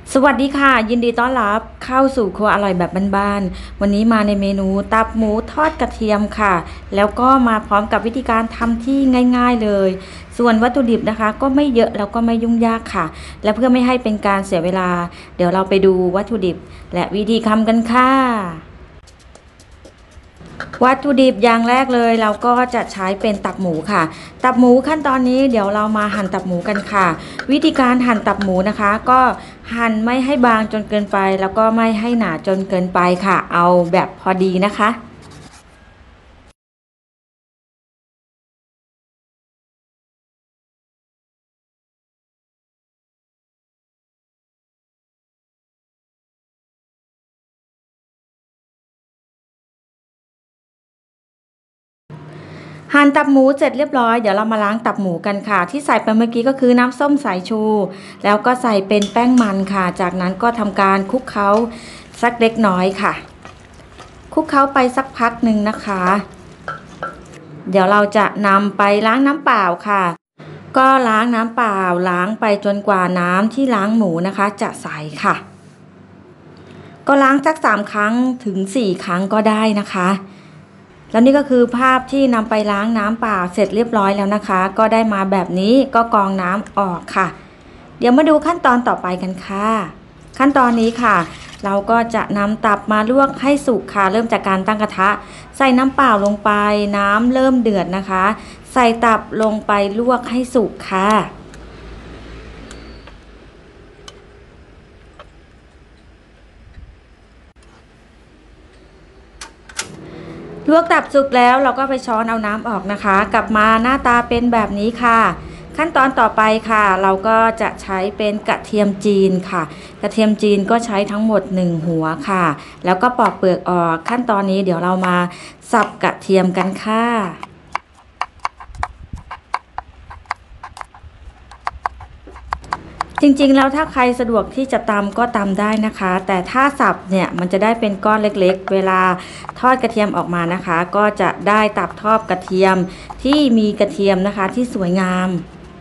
สวัสดีค่ะยินดีต้อนรับเข้าสู่ครัวอร่อยแบบบ้านๆวันนี้มาในเมนูตับหมูทอดกระเทียมค่ะแล้วก็มาพร้อมกับวิธีการทำที่ง่ายๆเลยส่วนวัตถุดิบนะคะก็ไม่เยอะแล้วก็ไม่ยุ่งยากค่ะและเพื่อไม่ให้เป็นการเสียเวลาเดี๋ยวเราไปดูวัตถุดิบและวิธีทำกันค่ะวัตถุดิบอย่างแรกเลยเราก็จะใช้เป็นตับหมูค่ะตับหมูขั้นตอนนี้เดี๋ยวเรามาหั่นตับหมูกันค่ะวิธีการหั่นตับหมูนะคะก็หั่นไม่ให้บางจนเกินไปแล้วก็ไม่ให้หนาจนเกินไปค่ะเอาแบบพอดีนะคะ หั่นตับหมูเสร็จเรียบร้อยเดี๋ยวเรามาล้างตับหมูกันค่ะที่ใส่ไปเมื่อกี้ก็คือน้ำส้มสายชูแล้วก็ใส่เป็นแป้งมันค่ะจากนั้นก็ทำการคลุกเคล้าสักเล็กน้อยค่ะคลุกเคล้าไปสักพักหนึ่งนะคะเดี๋ยวเราจะนำไปล้างน้ำเปล่าค่ะก็ล้างน้ำเปล่าล้างไปจนกว่าน้ำที่ล้างหมูนะคะจะใสค่ะก็ล้างสัก3 ครั้งถึง4 ครั้งก็ได้นะคะ แล้วนี่ก็คือภาพที่นำไปล้างน้ำเปล่าเสร็จเรียบร้อยแล้วนะคะก็ได้มาแบบนี้ก็กรองน้ำออกค่ะเดี๋ยวมาดูขั้นตอนต่อไปกันค่ะขั้นตอนนี้ค่ะเราก็จะนำตับมาลวกให้สุกค่ะเริ่มจากการตั้งกระทะใส่น้ำเปล่าลงไปน้ำเริ่มเดือดนะคะใส่ตับลงไปลวกให้สุกค่ะ ลวกตับสุกแล้วเราก็ไปช้อนเอาน้ำออกนะคะกลับมาหน้าตาเป็นแบบนี้ค่ะขั้นตอนต่อไปค่ะเราก็จะใช้เป็นกระเทียมจีนค่ะกระเทียมจีนก็ใช้ทั้งหมด1 หัวค่ะแล้วก็ปอกเปลือกออกขั้นตอนนี้เดี๋ยวเรามาสับกระเทียมกันค่ะ จริงๆแล้วถ้าใครสะดวกที่จะตำก็ตำได้นะคะแต่ถ้าสับเนี่ยมันจะได้เป็นก้อนเล็กๆเวลาทอดกระเทียมออกมานะคะก็จะได้ตับทอดกระเทียมที่มีกระเทียมนะคะที่สวยงาม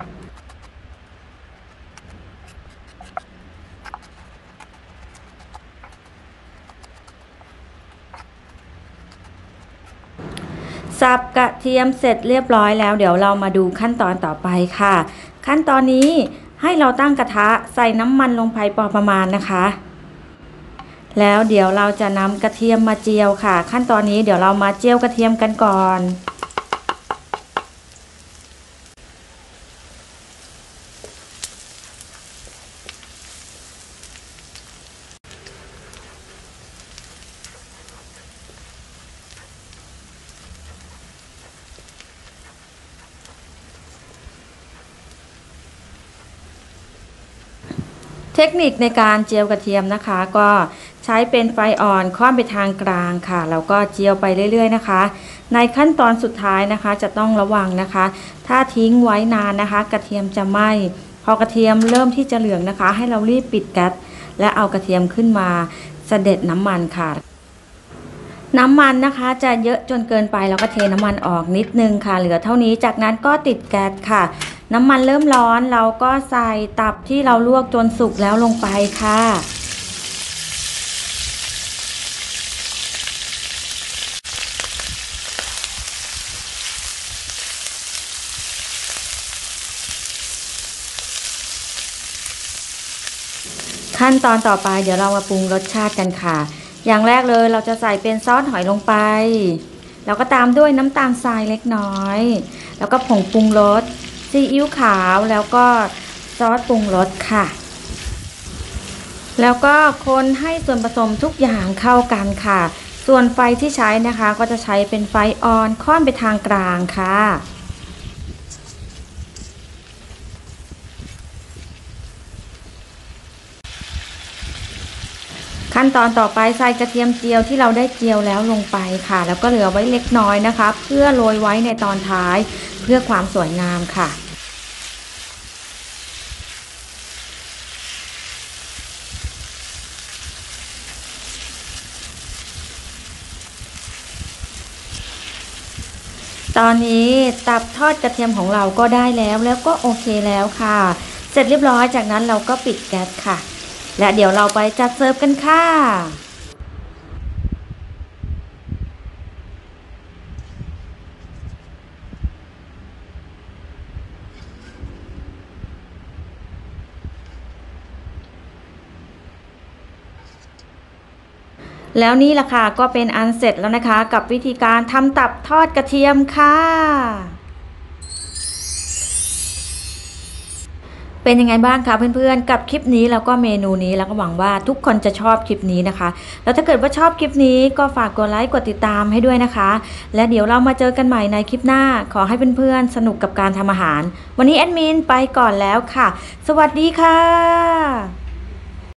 สับกระเทียมเสร็จเรียบร้อยแล้วเดี๋ยวเรามาดูขั้นตอนต่อไปค่ะขั้นตอนนี้ให้เราตั้งกระทะใส่น้ำมันลงไปพอประมาณนะคะแล้วเดี๋ยวเราจะนำกระเทียมมาเจียวค่ะขั้นตอนนี้เดี๋ยวเรามาเจียวกระเทียมกันก่อนเทคนิคในการเจียวกระเทียมนะคะก็ใช้เป็นไฟอ่อนค่อนไปทางกลางค่ะแล้วก็เจียวไปเรื่อยๆนะคะในขั้นตอนสุดท้ายนะคะจะต้องระวังนะคะถ้าทิ้งไว้นานนะคะกระเทียมจะไหม้พอกระเทียมเริ่มที่จะเหลืองนะคะให้เรารีบปิดแก๊สและเอากระเทียมขึ้นมาเสด็จน้ำมันค่ะน้ำมันนะคะจะเยอะจนเกินไปแล้วก็เทน้ำมันออกนิดนึงค่ะเหลือเท่านี้จากนั้นก็ติดแก๊สค่ะน้ำมันเริ่มร้อนเราก็ใส่ตับที่เราลวกจนสุกแล้วลงไปค่ะขั้นตอนต่อไปเดี๋ยวเรามาปรุงรสชาติกันค่ะอย่างแรกเลยเราจะใส่เป็นซอสหอยลงไปแล้วก็ตามด้วยน้ำตาลทรายเล็กน้อยแล้วก็ผงปรุงรสซีอิ๊วขาวแล้วก็ซอสปรุงรสค่ะแล้วก็คนให้ส่วนผสมทุกอย่างเข้ากันค่ะส่วนไฟที่ใช้นะคะก็จะใช้เป็นไฟอ่อนค่อนไปทางกลางค่ะ ขั้นตอนต่อไปใส่กระเทียมเจียวที่เราได้เจียวแล้วลงไปค่ะแล้วก็เหลือไว้เล็กน้อยนะคะเพื่อโรยไว้ในตอนท้ายเพื่อความสวยงามค่ะตอนนี้ตับทอดกระเทียมของเราก็ได้แล้วก็โอเคแล้วค่ะเสร็จเรียบร้อยจากนั้นเราก็ปิดแก๊สค่ะและเดี๋ยวเราไปจัดเสิร์ฟกันค่ะแล้วนี่ล่ะค่ะก็เป็นอันเสร็จแล้วนะคะกับวิธีการทำตับทอดกระเทียมค่ะเป็นยังไงบ้างคะเพื่อนๆกับคลิปนี้แล้วก็เมนูนี้แล้วก็หวังว่าทุกคนจะชอบคลิปนี้นะคะแล้วถ้าเกิดว่าชอบคลิปนี้ก็ฝากกดไลค์กดติดตามให้ด้วยนะคะและเดี๋ยวเรามาเจอกันใหม่ในคลิปหน้าขอให้เพื่อนๆสนุกกับการทำอาหารวันนี้แอดมินไปก่อนแล้วค่ะสวัสดีค่ะ